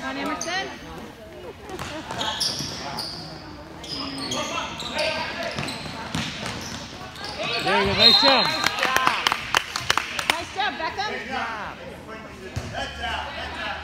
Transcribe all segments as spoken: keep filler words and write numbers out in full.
on, Emerson. There you go, nice job. Nice job, Beckham. Good job. Heads out, heads out.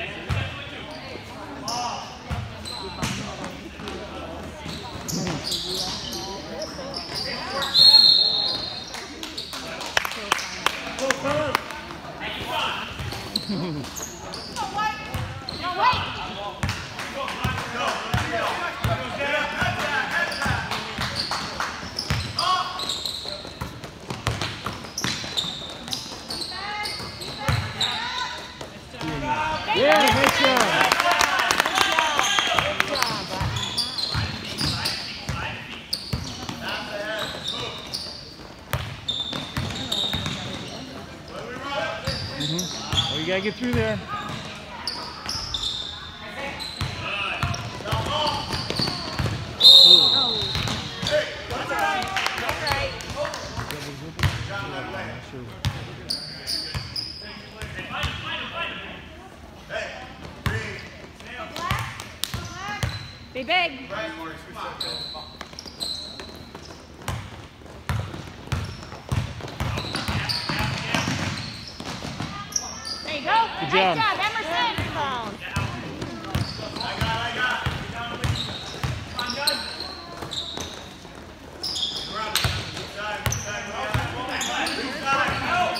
Yeah, nice job. Mm-hmm. Oh, you gotta get through there. Be big. There you go. Good Nice job. job, Emerson. I got, I got. Come on, Judd. Around. Good side, good side. Good side.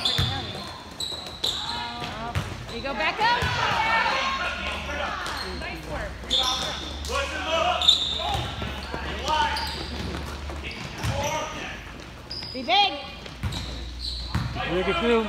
There you go, Beckham. Nice work. Push and look. Wide. Be big. We'll get through.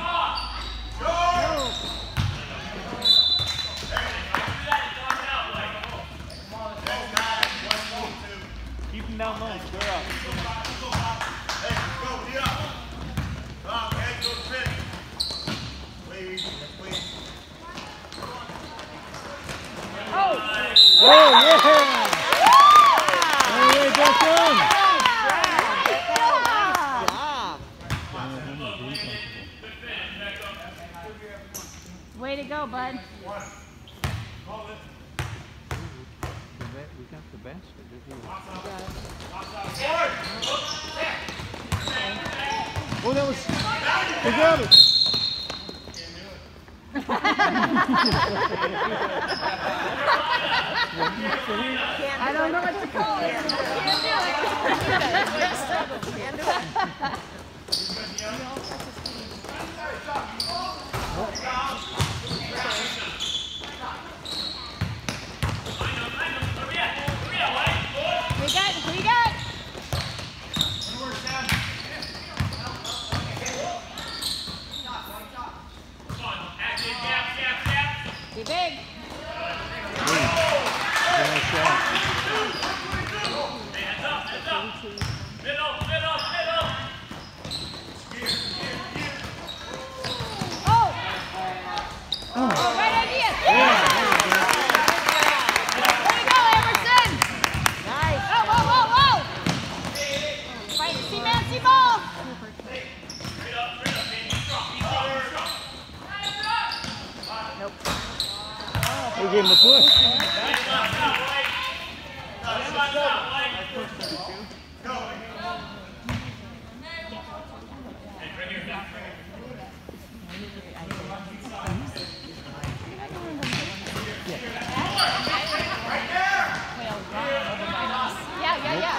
Keep him down low, square up. Hey, go, D up. Come, head, go, fit. Please, please. Oh. Oh, yeah! All the way back down. Way to go, bud. We got the basket, didn't we? Oh, that was... They got it. I don't know what to call it. Can't do it. Can't do it. We got, we got. Be big. Nice shot. Oh. Oh, right idea. Yeah. Way to go, Emerson. Nice. Oh, whoa, whoa, whoa. Fight, see man, see ball. Nope. We gave him a push. Yeah, yeah, yeah.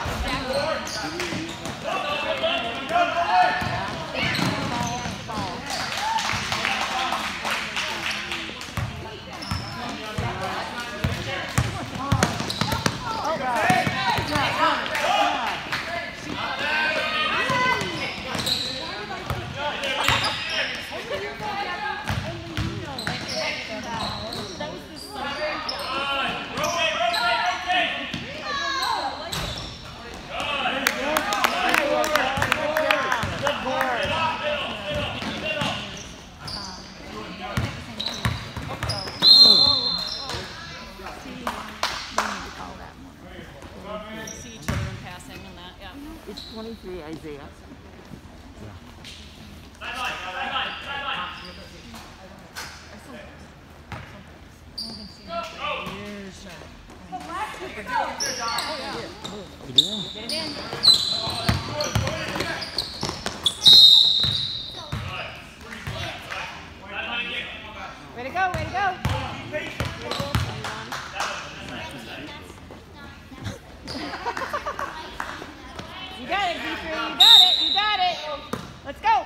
It's twenty-three, Isaiah. Go! You doing? Get it in. Way to go, way to go. You got it, Beatrice. You got it, you got it. Let's go.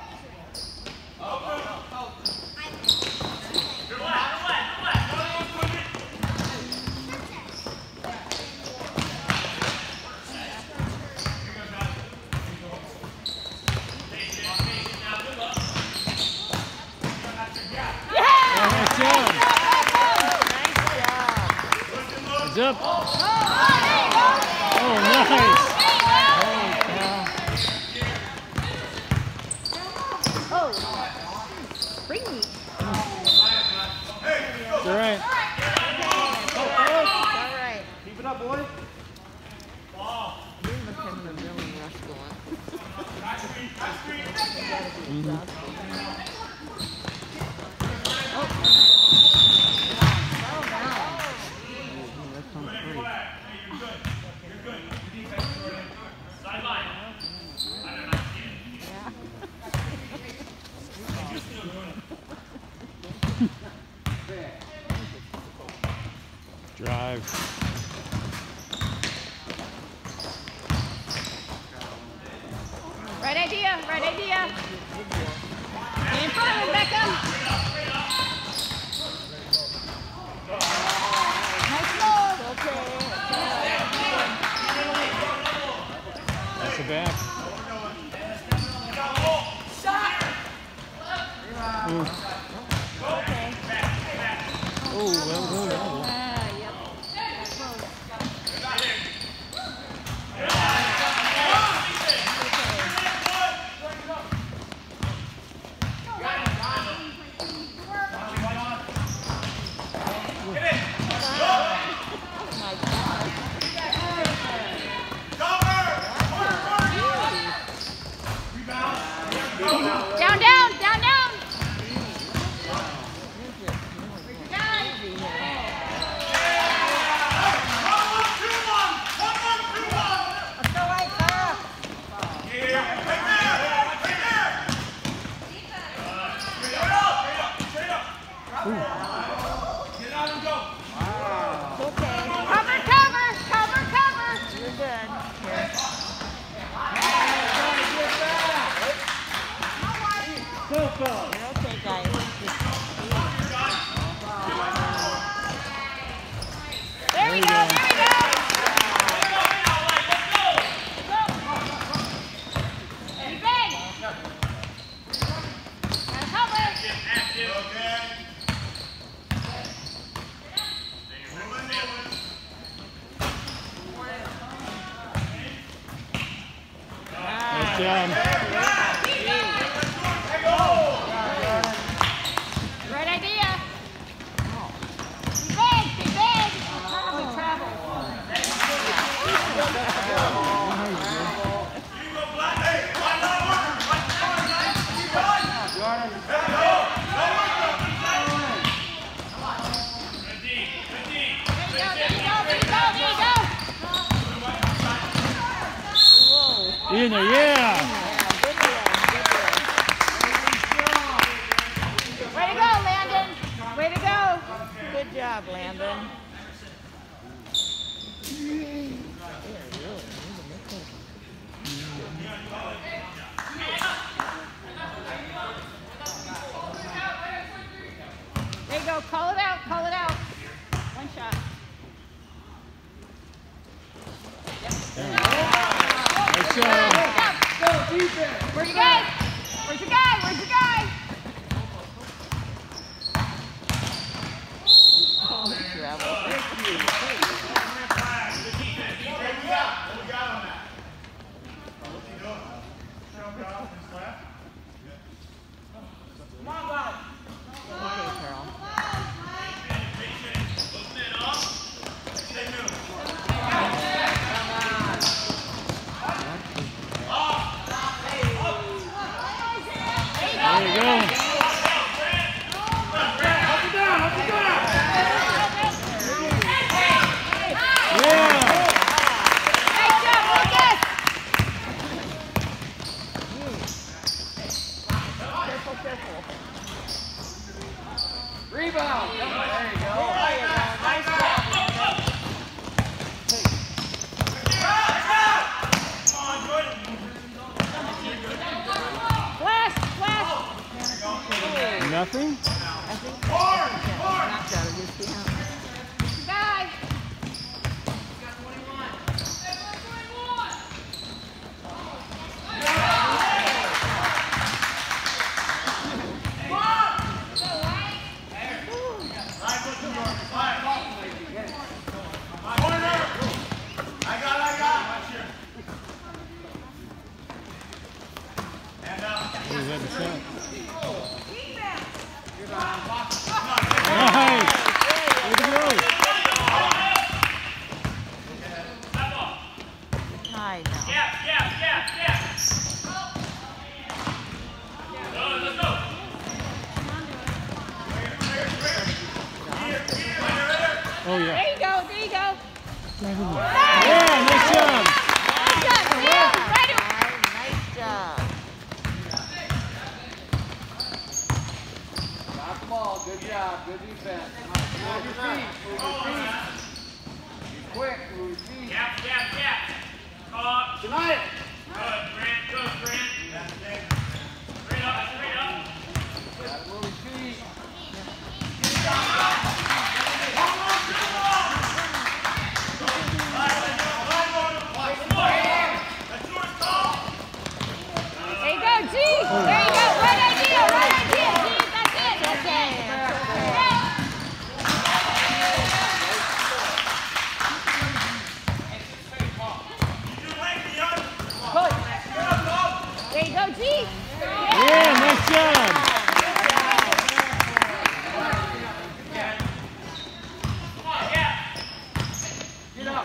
Heads up. Oh, nice. Oh, bring me. It's all right. All right. Keep it up, boys. You must have a really rush going. Mm-hmm. Drive. Right idea, right idea. Get in front of him, Beckham. Nice move. That's the back. Ooh. Okay. Oh, well, well, well. Ah, yep. Down, down, down, down. Let's go right, Sarah. Okay. Cover, cover, cover, cover. You're good. Here. You're okay, guys. There we go, there we go. Be big. Gotta cover. Nice job. Right idea. Be big, be big. Oh, travel. There you go, there you go, there you go, there you go. Whoa. In there, yeah. Good deal. Good deal. Way to go, Landon. Way to go. Good job, Landon. There you go. Call it out. Call it out. One shot. Nice job. Where's your guy? Where's your guy? Where's your guy? Oh, travel. Okay, Carol. nothing? I think so. I think that knocked out of his hand. Guy. What was that set? Tied now. Yeah, yeah, yeah, yeah. Go, let's go. Oh, yeah. There you go. There you go. Yeah, nice job. Nice job. Sam. Right Tied. Nice job. Got the ball. Good job. Good defense. Move your feet. Move your feet. Be quick. Move your feet. Gap, gap, gap. Caught. Tonight. Good, Grant. Good, Grant. Straight up, straight up. Gotta move your feet. There you go, G. There you go. Right idea. Right idea, G. That's it. That's it. There you go, G. Yeah, nice job. Get up.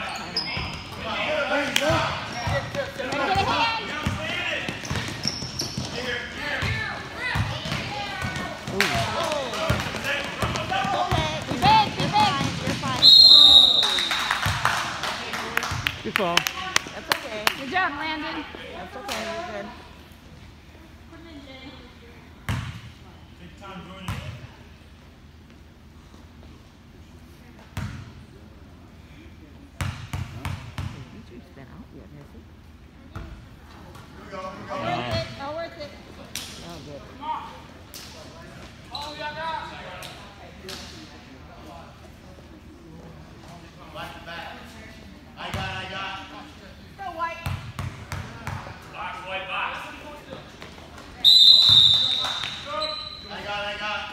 Get a hand. Be big, be big. You're fine. Good fall. That's okay. Good job, Landon. That's okay. You're good. Dietrich's been out yet, has he? Worth it. Oh, worth it. Oh, good. I got, I got. Go, White. Box, white box. I got, I got.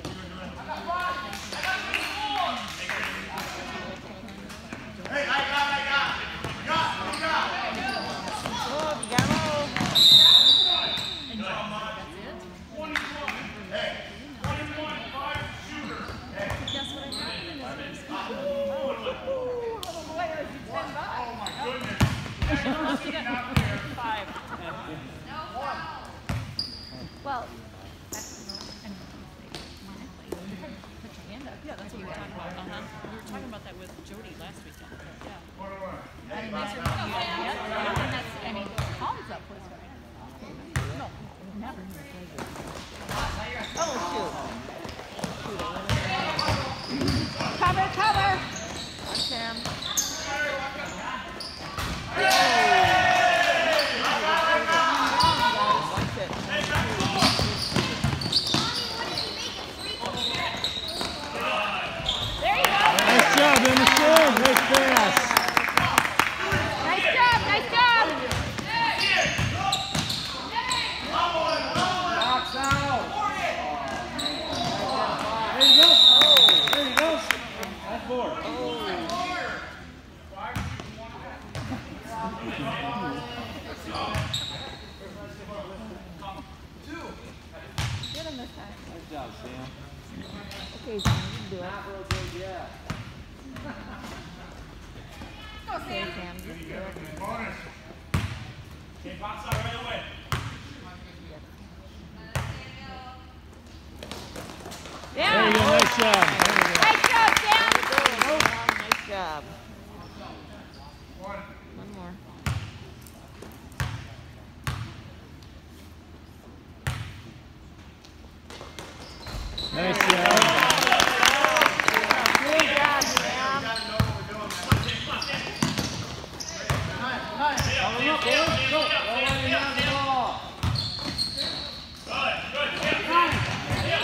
Hey, I got, I got. Got, I got. Oh, you got roll. Hey, twenty-one, five, shooter. Well, Yeah, that's what we were talking about. Uh-huh. We were talking about that with Jody last weekend. Yeah. I mean, these are, yeah, and that's, I mean, Tom's up was right. No, never. Oh, cover, cover. shoot. Watch him. Watch it. There you go. Nice job, Emerson. Nice pass. Nice job, nice job. Box out. There you go. There you go. That's four. Get him this time. Nice job, Sam. Okay, Sam, you can do it. Not real good yet. Okay, Sam, just do it. Bonus. Okay, box out right away. Yeah. There you go, nice job. Nice job, Sam. Nice job. One more. Nice job. Good job, Sam. Coming up, boys. Go. Go on, you have the ball. Good, good. Yeah, yeah.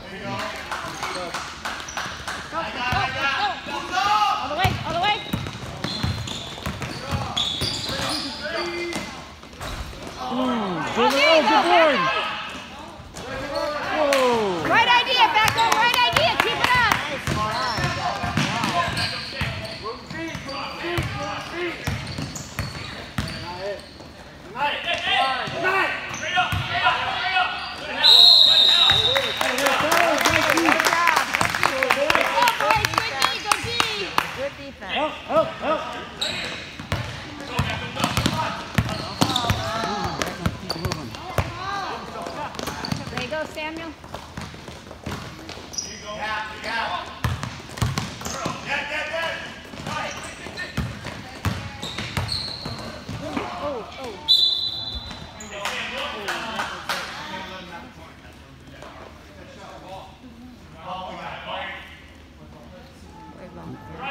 All the way, all the way. Mm, good, oh, good board. Whoa. Right idea, back up, right idea, keep it up. Move feet, move feet, move feet. Not it. Tonight. Tonight. Good defense. Help, help, help. There you go, Samuel. Oh, oh. Way long.